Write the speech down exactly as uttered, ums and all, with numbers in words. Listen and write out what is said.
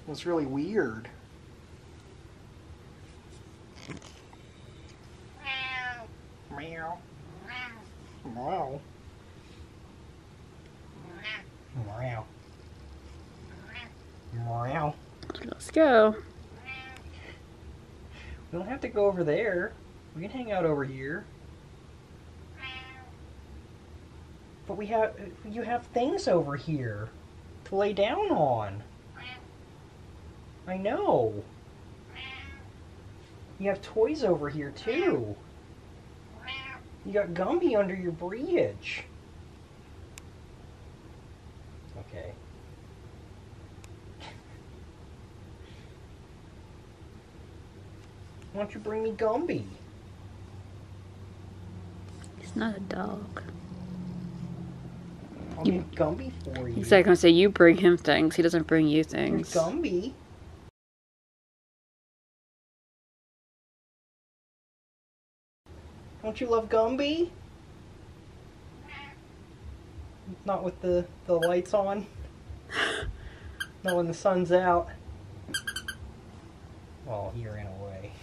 It's really weird. Meow. Meow. Meow. Meow. Let's go. We don't have to go over there. We can hang out over here. But we have, you have things over here to lay down on. I know. You have toys over here too. You got Gumby under your bridge. Okay. Why don't you bring me Gumby? He's not a dog. I'll get Gumby for you. He's like gonna say you bring him things. He doesn't bring you Here's things. Gumby. Don't you love Gumby? Not with the, the lights on. Not when the sun's out. Well, here in a way.